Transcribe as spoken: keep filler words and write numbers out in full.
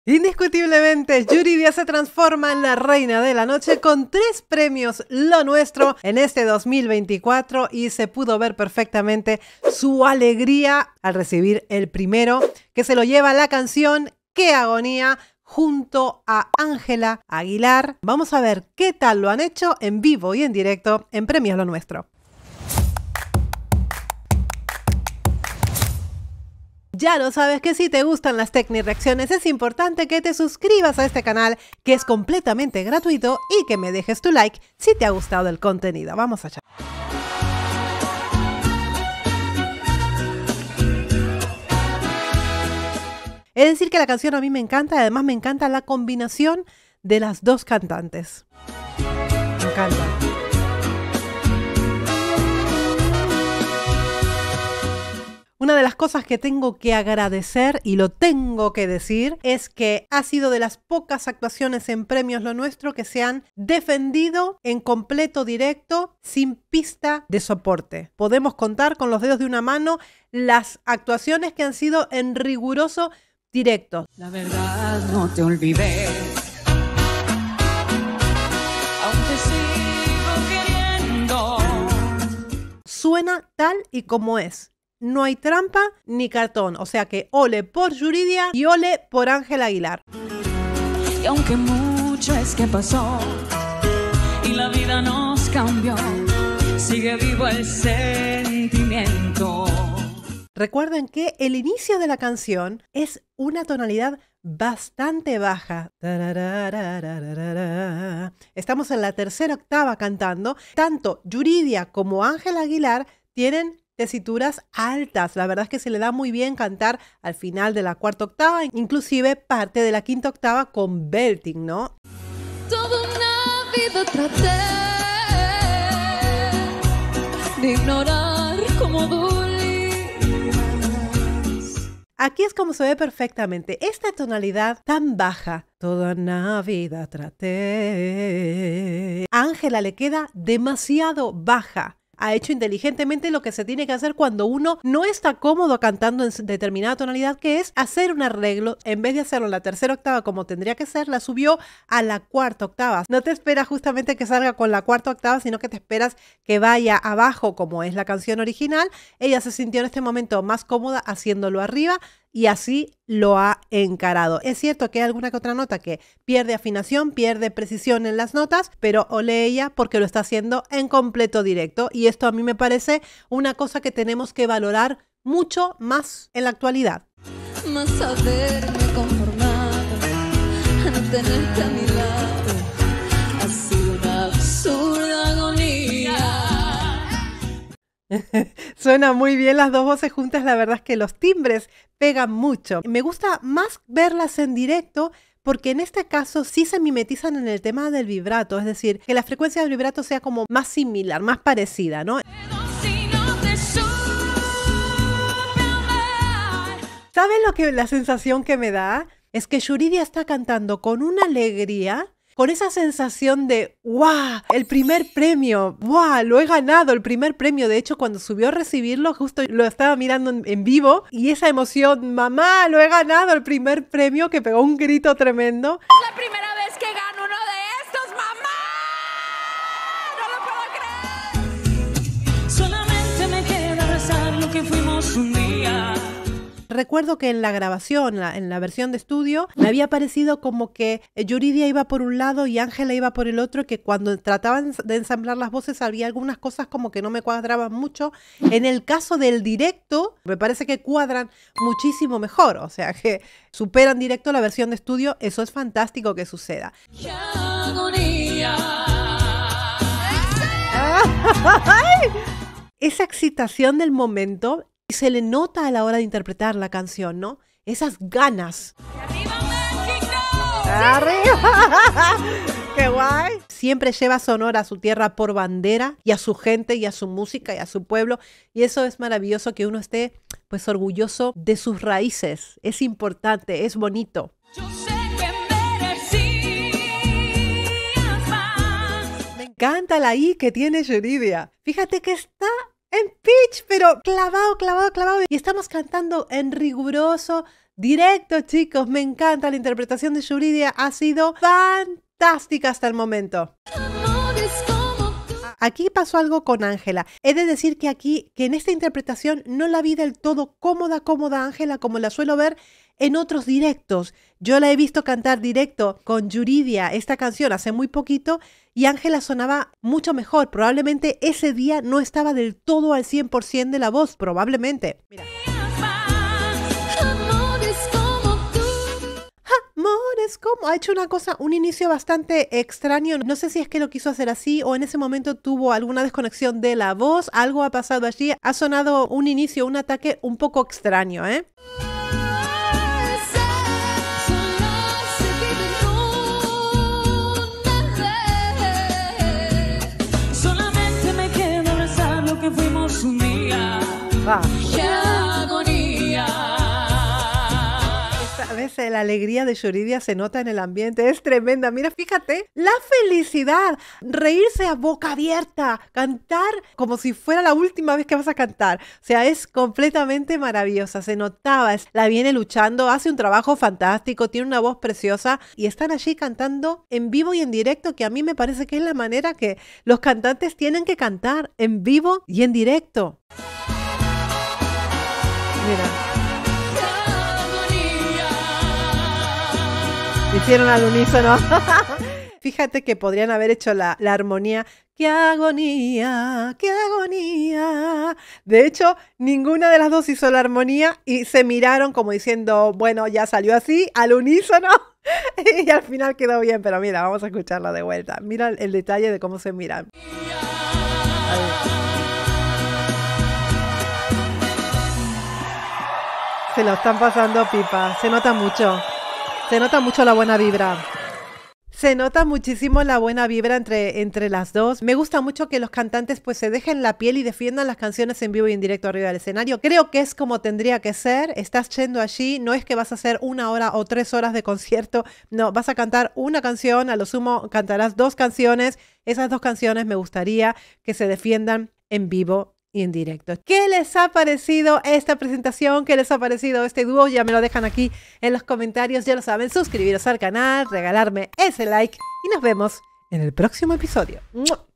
Indiscutiblemente, Yuridia se transforma en la reina de la noche con tres premios Lo Nuestro en este dos mil veinticuatro y se pudo ver perfectamente su alegría al recibir el primero, que se lo lleva la canción Qué Agonía junto a Ángela Aguilar. Vamos a ver qué tal lo han hecho en vivo y en directo en Premios Lo Nuestro. Ya lo sabes que si te gustan las Tecni Reacciones es importante que te suscribas a este canal, que es completamente gratuito, y que me dejes tu like si te ha gustado el contenido. Vamos allá. Es decir que la canción a mí me encanta, y además me encanta la combinación de las dos cantantes. Me encanta. Una de las cosas que tengo que agradecer, y lo tengo que decir, es que ha sido de las pocas actuaciones en Premios Lo Nuestro que se han defendido en completo directo, sin pista de soporte. Podemos contar con los dedos de una mano las actuaciones que han sido en riguroso directo. La verdad no te olvidé, aunque sigo queriendo. Suena tal y como es. No hay trampa ni cartón, o sea que ole por Yuridia y ole por Ángela Aguilar. Y aunque mucho es que pasó y la vida nos cambió, sigue vivo el sentimiento. Recuerden que el inicio de la canción es una tonalidad bastante baja. Estamos en la tercera octava cantando. Tanto Yuridia como Ángela Aguilar tienen tesituras altas. La verdad es que se le da muy bien cantar al final de la cuarta octava, inclusive parte de la quinta octava con belting, ¿no? Toda una vida traté de ignorar cómo dolías. Aquí es como se ve perfectamente esta tonalidad tan baja. Toda una vida traté. A Ángela le queda demasiado baja. Ha hecho inteligentemente lo que se tiene que hacer cuando uno no está cómodo cantando en determinada tonalidad, que es hacer un arreglo. En vez de hacerlo en la tercera octava como tendría que ser, la subió a la cuarta octava. No te esperas justamente que salga con la cuarta octava, sino que te esperas que vaya abajo como es la canción original. Ella se sintió en este momento más cómoda haciéndolo arriba y así lo ha encarado. Es cierto que hay alguna que otra nota que pierde afinación, pierde precisión en las notas, pero ole ella porque lo está haciendo en completo directo, y esto a mí me parece una cosa que tenemos que valorar mucho más en la actualidad. Más haberme conformado a no tenerte a mi lado ha sido una absurda agonía. Suena muy bien las dos voces juntas, la verdad es que los timbres pegan mucho. Me gusta más verlas en directo porque en este caso sí se mimetizan en el tema del vibrato, es decir, que la frecuencia del vibrato sea como más similar, más parecida, ¿no? ¿Sabes lo que la sensación que me da? Es que Yuridia está cantando con una alegría, con esa sensación de ¡guau! El primer premio, ¡guau! Lo he ganado, el primer premio. De hecho, cuando subió a recibirlo, justo lo estaba mirando en, en vivo, y esa emoción, mamá, lo he ganado, el primer premio, que pegó un grito tremendo. Es la primera vez que gano uno de estos, mamá. No lo puedo creer. Solamente me queda rezar lo que fuimos un día. Recuerdo que en la grabación, la, en la versión de estudio, me había parecido como que Yuridia iba por un lado y Ángela iba por el otro, que cuando trataban de ensamblar las voces había algunas cosas como que no me cuadraban mucho. En el caso del directo, me parece que cuadran muchísimo mejor, o sea que superan directo la versión de estudio. Eso es fantástico que suceda. ¡Qué agonía! Esa excitación del momento se le nota a la hora de interpretar la canción, ¿no? Esas ganas. ¡Arriba México! ¡Arriba! ¡Qué guay! Siempre lleva Sonora a su tierra por bandera, y a su gente, y a su música, y a su pueblo. Y eso es maravilloso, que uno esté pues orgulloso de sus raíces. Es importante, es bonito. Yo sé que merecías más. Me encanta la I que tiene Yuridia. Fíjate que está en pitch, pero clavado, clavado, clavado. Y estamos cantando en riguroso directo, chicos. Me encanta la interpretación de Yuridia. Ha sido fantástica hasta el momento. Aquí pasó algo con Ángela. He de decir que aquí, que en esta interpretación no la vi del todo cómoda, cómoda Ángela, como la suelo ver en otros directos. Yo la he visto cantar directo con Yuridia esta canción hace muy poquito y Ángela sonaba mucho mejor. Probablemente ese día no estaba del todo al cien por ciento de la voz, probablemente. Mira. Amores, como ha hecho una cosa, un inicio bastante extraño. No sé si es que lo quiso hacer así o en ese momento tuvo alguna desconexión de la voz. Algo ha pasado allí. Ha sonado un inicio, un ataque un poco extraño, ¿eh? Solamente me queda abrazar lo que fuimos un día. Va. ¡Qué agonía! A veces la alegría de Yuridia se nota en el ambiente, es tremenda. Mira, fíjate, la felicidad, reírse a boca abierta, cantar como si fuera la última vez que vas a cantar. O sea, es completamente maravillosa, se notaba, la viene luchando, hace un trabajo fantástico, tiene una voz preciosa y están allí cantando en vivo y en directo, que a mí me parece que es la manera que los cantantes tienen que cantar, en vivo y en directo. Mira. Hicieron al unísono. Fíjate que podrían haber hecho la, la armonía. ¡Qué agonía! ¡Qué agonía! De hecho, ninguna de las dos hizo la armonía y se miraron como diciendo, bueno, ya salió así, al unísono. Y al final quedó bien, pero mira, vamos a escucharla de vuelta. Mira el, el detalle de cómo se miran. Se lo están pasando pipa. Se nota mucho. Se nota mucho la buena vibra. Se nota muchísimo la buena vibra entre, entre las dos. Me gusta mucho que los cantantes pues se dejen la piel y defiendan las canciones en vivo y en directo arriba del escenario. Creo que es como tendría que ser. Estás yendo allí, no es que vas a hacer una hora o tres horas de concierto. No, vas a cantar una canción, a lo sumo cantarás dos canciones. Esas dos canciones me gustaría que se defiendan en vivo y en directo. ¿Qué les ha parecido esta presentación? ¿Qué les ha parecido este dúo? Ya me lo dejan aquí en los comentarios. Ya lo saben, suscribiros al canal, regalarme ese like y nos vemos en el próximo episodio. ¡Mua!